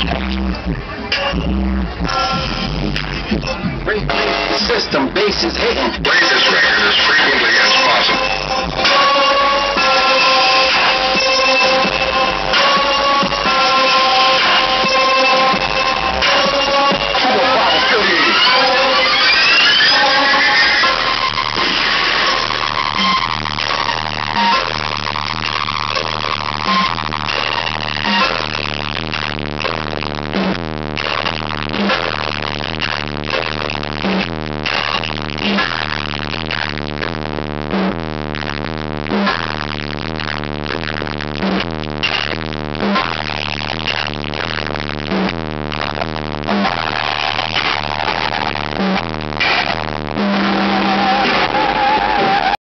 System base is hitting. Play this record as frequently as possible.